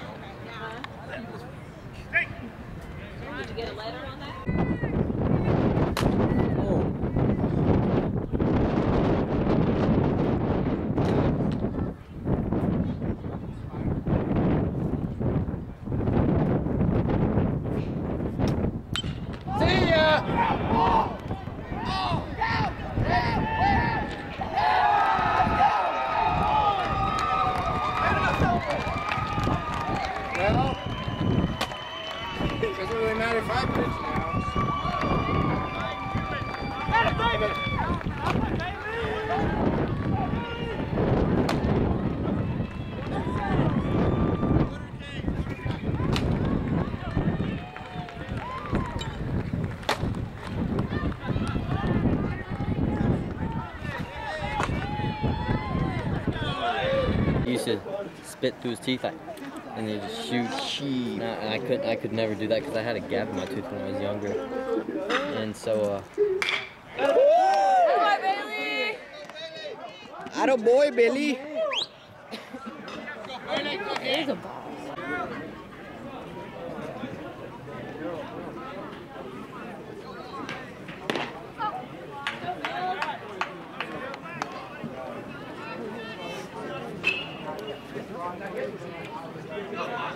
Did you get a letter on that? See ya! Well, because we're 95 pitch now. He used to spit through his teeth and they just shoot. And I could never do that because I had a gap in my tooth when I was younger. And so, Attaboy, Billy! There's a ball. Come on.